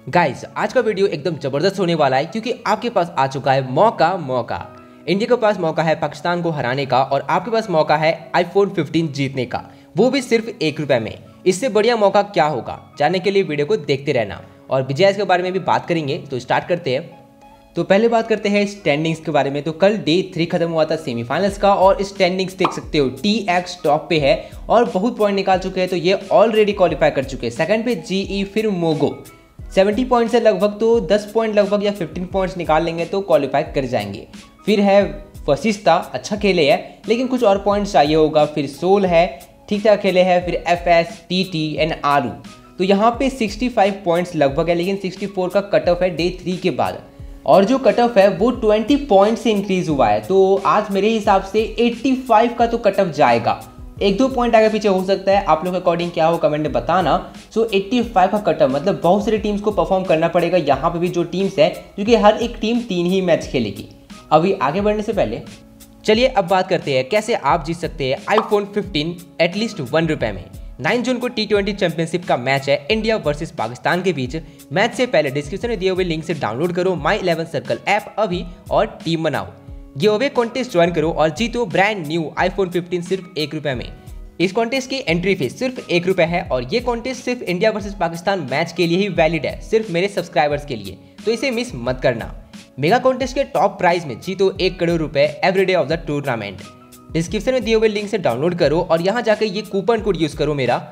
Guys आज का video एकदम जबरदस्त होने वाला है क्योंकि आपके पास आ चुका है मौका। इंडिया के पास मौका है पाकिस्तान को हराने का और आपके पास मौका है आईफोन 15 जीतने का, वो भी सिर्फ ₹1 में। इससे बढ़िया मौका क्या होगा, जानने के लिए वीडियो को देखते रहना और विजय के बारे में भी बात करेंगे। तो स्टार्ट करते हैं। तो पहले बात करते हैं स्टैंडिंग्स के बारे में। तो कल डे 3 खत्म हुआ था सेमीफाइनल्स का और स्टैंडिंग्स देख सकते हो TX टॉप पे है और बहुत पॉइंट निकाल चुके हैं, तो ये ऑलरेडी क्वालिफाई कर चुके हैं। सेकंड पे GE, फिर मोगो 70 पॉइंट से लगभग, तो 10 पॉइंट लगभग या 15 पॉइंट्स निकाल लेंगे तो क्वालिफाई कर जाएंगे। फिर है वशिष्ठा, अच्छा खेले है लेकिन कुछ और पॉइंट्स चाहिए होगा। फिर सोल है, ठीक ठाक खेले हैं। फिर FS, TT एंड आरू, तो यहाँ पे 65 पॉइंट्स लगभग है, लेकिन 64 का कट ऑफ है डे 3 के बाद। और जो कट ऑफ है वो 20 पॉइंट से इंक्रीज हुआ है, तो आज मेरे हिसाब से 85 का तो कट ऑफ जाएगा। 1-2 पॉइंट आगे पीछे हो सकता है, आप लोग अकॉर्डिंग क्या हो कमेंट में बताना। सो 85 का कट ऑफ मतलब बहुत सारी टीम्स को परफॉर्म करना पड़ेगा। यहाँ पे भी जो टीम्स है, क्योंकि हर एक टीम 3 ही मैच खेलेगी। अभी आगे बढ़ने से पहले चलिए अब बात करते हैं कैसे आप जीत सकते हैं आईफोन 15 एटलीस्ट ₹1 में। 9 जून को T20 चैंपियनशिप का मैच है इंडिया वर्सेस पाकिस्तान के बीच। मैच से पहले डिस्क्रिप्शन में दिए हुए लिंक से डाउनलोड करो माई 11 सर्कल ऐप अभी और टीम बनाओ। गिवअवे कॉन्टेस्ट ज्वाइन करो और जीतो ब्रांड न्यू आईफोन 15 सिर्फ ₹1 में। इस कॉन्टेस्ट की एंट्री फीस सिर्फ ₹1 है और ये कॉन्टेस्ट सिर्फ इंडिया वर्सेस पाकिस्तान मैच के लिए ही वैलिड है, सिर्फ मेरे सब्सक्राइबर्स के लिए, तो इसे मिस मत करना। मेगा कॉन्टेस्ट के टॉप प्राइज में जीतो ₹1 crore every day of the tournament. Description में दिए हुए लिंक से डाउनलोड करो और यहाँ जाकर ये कूपन कोड यूज करो मेरा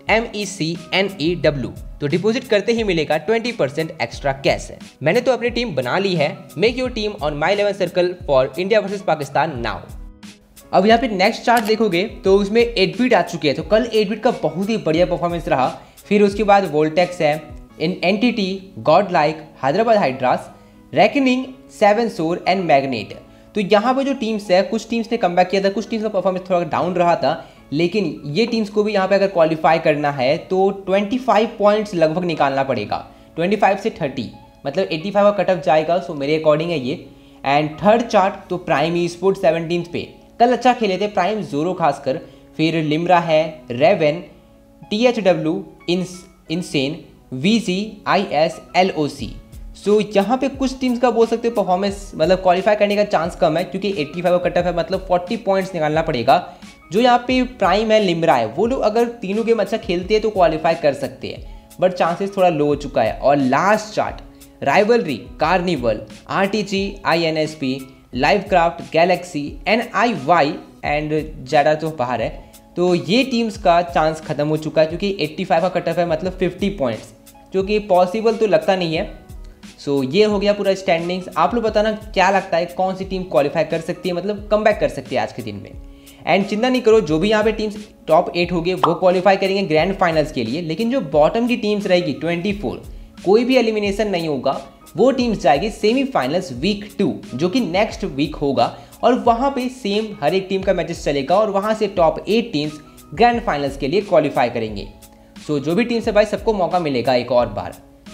MECNEW, तो डिपॉजिट करते ही मिलेगा 20% एक्स्ट्रा कैश है। मैंने तो अपनी टीम बना ली है। Make your team on my 11 circle for India versus Pakistan now. अब यहाँ पे नेक्स्ट चार्ट देखोगे तो उसमें 8 बीट आ चुके हैं, तो कल 8 बीट का बहुत ही बढ़िया परफॉर्मेंस रहा। फिर उसके बाद वोल्टेक्स है, NTT, God like, Hyderabad Hydras, reckoning, 7 सोर एंड मैग्नेट। तो यहाँ पे जो टीम्स है, कुछ टीम्स ने कमबैक किया था, कुछ टीम्स का परफॉर्मेंस थोड़ा डाउन रहा था, लेकिन ये टीम्स को भी यहाँ पे अगर क्वालिफाई करना है तो 25 पॉइंट्स लगभग निकालना पड़ेगा। 25 से 30 मतलब 85 का कट ऑफ जाएगा। सो मेरे अकॉर्डिंग है ये। एंड थर्ड चार्ट तो प्राइम ई स्पोर्ट्स 17 पे कल अच्छा खेले थे प्राइम जोरो खासकर। फिर लिम्रा है, रेवन, THW, insane, VG, IS, LOC। So यहाँ पे कुछ टीम्स का बोल सकते हो परफॉर्मेंस मतलब क्वालिफाई करने का चांस कम है, क्योंकि 85 का कट ऑफ है, मतलब 40 पॉइंट्स निकालना पड़ेगा। जो यहाँ पे प्राइम है, लिम्रा है, वो लोग अगर तीनों गेम अच्छा खेलते हैं तो क्वालिफाई कर सकते हैं, बट चांसेस थोड़ा लो हो चुका है। और last chart rivalry, carnival, RTG, INSP, live craft, galaxy, NIY and ज़्यादा तो बाहर है, तो ये टीम्स का चांस खत्म हो चुका है, क्योंकि 85 का कट ऑफ है, मतलब 50 पॉइंट्स, जो कि पॉसिबल तो लगता नहीं है। सो ये हो गया पूरा स्टैंडिंग्स। आप लोग बताना क्या लगता है कौन सी टीम क्वालिफाई कर सकती है, मतलब कमबैक कर सकती है आज के दिन में। एंड चिंता नहीं करो, जो भी यहाँ पे टीम्स टॉप 8 होंगे वो क्वालिफाई करेंगे ग्रैंड फाइनल्स के लिए, लेकिन जो बॉटम की टीम्स रहेगी 24, कोई भी एलिमिनेशन नहीं होगा, वो टीम्स जाएगी सेमीफाइनल्स वीक 2, जो कि नेक्स्ट वीक होगा, और वहाँ पे सेम हर एक टीम का मैचेस चलेगा और वहाँ से टॉप 8 टीम्स ग्रैंड फाइनल्स के लिए क्वालिफाई करेंगे। सो जो भी टीम्स है भाई, सबको मौका मिलेगा एक और बार।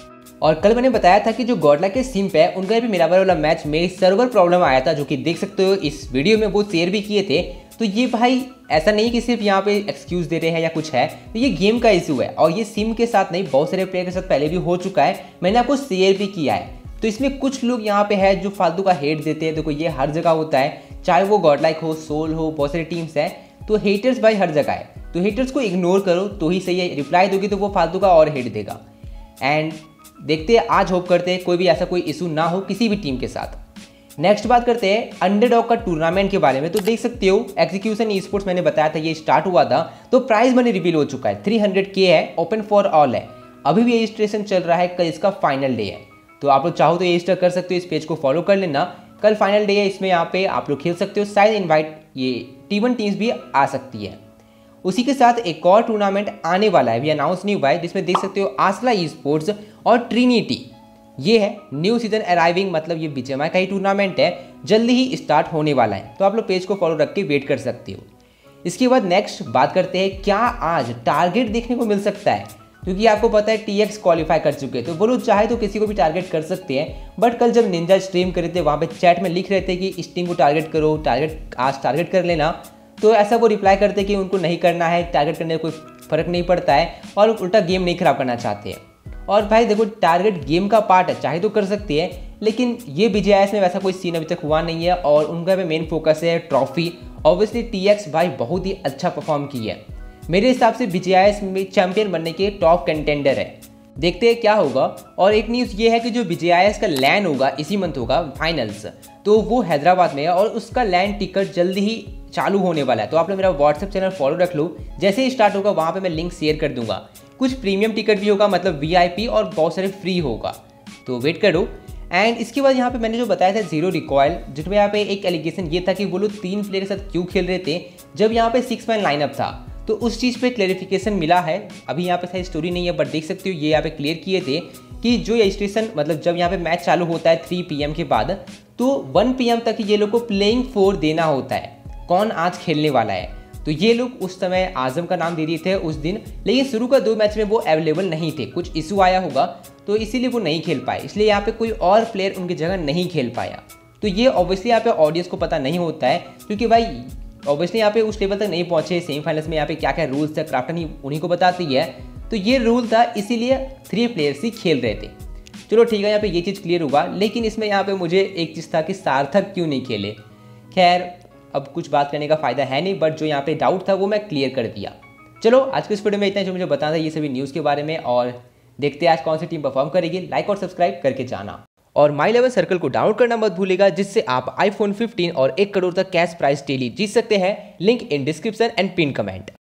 और कल मैंने बताया था कि जो गॉडलाइक के सिम पे है, उनका भी मिराबर वाला मैच में सर्वर प्रॉब्लम आया था, जो कि देख सकते हो इस वीडियो में वो शेयर भी किए थे। तो ये भाई ऐसा नहीं कि सिर्फ यहाँ पे एक्सक्यूज़ दे रहे हैं या कुछ है, तो ये गेम का इशू है, और ये सिम के साथ नहीं, बहुत सारे प्लेयर के साथ पहले भी हो चुका है, मैंने आपको शेयर भी किया है। तो इसमें कुछ लोग यहाँ पे है जो फालतू का हेट देते हैं, देखो ये हर जगह होता है, चाहे वो गॉडलाइक हो, सोल हो, बहुत सारी टीम्स हैं, तो हेटर्स भाई हर जगह है, तो हेटर्स को इग्नोर करो तो ही सही है। रिप्लाई दोगी तो वो फालतू का और हेट देगा। एंड देखते हैं, आज होप करते हैं कोई भी ऐसा कोई इशू ना हो किसी भी टीम के साथ। नेक्स्ट बात करते हैं अंडरडॉग का टूर्नामेंट के बारे में। तो देख सकते हो एग्जीक्यूशन ई-स्पोर्ट्स, मैंने बताया था ये स्टार्ट हुआ था, तो प्राइज मनी रिवील हो चुका है। 300K है, ओपन फॉर ऑल है, अभी भी रजिस्ट्रेशन चल रहा है, कल इसका फाइनल डे है, तो आप लोग चाहो तो रजिस्टर कर सकते हो, इस पेज को फॉलो कर लेना। कल फाइनल डे है, इसमें यहाँ पे आप लोग खेल सकते हो, शायद इन्वाइट ये T1 टीम्स भी आ सकती है। उसी के साथ एक और टूर्नामेंट आने वाला है, अभी अनाउंस नहीं हुआ है, जिसमें देख सकते हो आसला ई-स्पोर्ट्स और ट्रिनिटी, ये है न्यू सीजन अराइविंग, मतलब ये BGMI का ही टूर्नामेंट है, जल्दी ही स्टार्ट होने वाला है, तो आप लोग पेज को फॉलो रख के वेट कर सकते हो। इसके बाद नेक्स्ट बात करते हैं, क्या आज टारगेट देखने को मिल सकता है, क्योंकि आपको पता है TX क्वालिफाई कर चुके हैं, तो वो लोग चाहे तो किसी को भी टारगेट कर सकते हैं। बट कल जब निंजा स्ट्रीम करे थे, वहाँ पे चैट में लिख रहे थे कि इस टीम को टारगेट करो, आज टारगेट कर लेना, तो ऐसा वो रिप्लाई करते कि उनको नहीं करना है, टारगेट करने का कोई फर्क नहीं पड़ता है, और उल्टा गेम नहीं खराब करना चाहते हैं। और भाई देखो टारगेट गेम का पार्ट है, चाहे तो कर सकती है, लेकिन ये BGIS में वैसा कोई सीन अभी तक हुआ नहीं है और उनका भी मेन फोकस है ट्रॉफी। ऑब्वियसली TX भाई बहुत ही अच्छा परफॉर्म की है, मेरे हिसाब से BGIS में चैंपियन बनने के टॉप कंटेंडर है। देखते हैं क्या होगा। और एक न्यूज़ ये है कि जो BGIS का लैन होगा इसी मंथ होगा फाइनल्स, तो वो हैदराबाद में है और उसका लैन टिकट जल्दी ही चालू होने वाला है। तो आप लोग मेरा व्हाट्सएप चैनल फॉलो रख लो, जैसे ही स्टार्ट होगा वहाँ पे मैं लिंक शेयर कर दूंगा। कुछ प्रीमियम टिकट भी होगा, मतलब VIP, और बहुत सारे फ्री होगा, तो वेट करो। एंड इसके बाद यहाँ पे मैंने जो बताया था जीरो रिकॉयल, जिसमें यहाँ पे एक एलिगेशन ये था कि वो लोग 3 प्लेयर के साथ क्यों खेल रहे थे जब यहाँ पे 6 मैन लाइनअप था, तो उस चीज़ पे क्लेरिफिकेशन मिला है। अभी यहाँ पे सही स्टोरी नहीं है बट देख सकते हो ये यहाँ पे क्लियर किए थे कि जो रजिस्ट्रेशन मतलब जब यहाँ पे मैच चालू होता है 3 PM के बाद, तो 1 PM तक ये लोग को प्लेइंग 4 देना होता है, कौन आज खेलने वाला है। तो ये लोग उस समय आजम का नाम दे दिए थे उस दिन, लेकिन शुरू का 2 मैच में वो अवेलेबल नहीं थे, कुछ इशू आया होगा तो इसीलिए वो नहीं खेल पाए, इसलिए यहाँ पे कोई और प्लेयर उनकी जगह नहीं खेल पाया। तो ये ऑब्वियसली यहाँ पे ऑडियंस को पता नहीं होता है, क्योंकि भाई ऑब्वियसली यहाँ पे उस लेवल तक नहीं पहुंचे सेमीफाइनल्स में, यहाँ पे क्या क्या रूल्स था क्राफ्टन ही उन्हीं को बताती है। तो ये रूल था, इसीलिए 3 प्लेयर्स ही खेल रहे थे। चलो ठीक है, यहाँ पे ये चीज़ क्लियर हुआ, लेकिन इसमें यहाँ पे मुझे एक चीज़ था कि सार्थक क्यों नहीं खेले। खैर अब कुछ बात करने का फायदा है नहीं, बट जो यहाँ पे डाउट था वो मैं क्लियर कर दिया। चलो आज के इस वीडियो में इतना जो मुझे बताना था ये सभी न्यूज़ के बारे में, और देखते हैं आज कौन सी टीम परफॉर्म करेगी। लाइक और सब्सक्राइब करके जाना, और माई 11 सर्कल को डाउनलोड करना मत भूलिएगा, जिससे आप iPhone 15 और 1 करोड़ तक कैश प्राइस डेली जीत सकते हैं। Link in description and pin comment.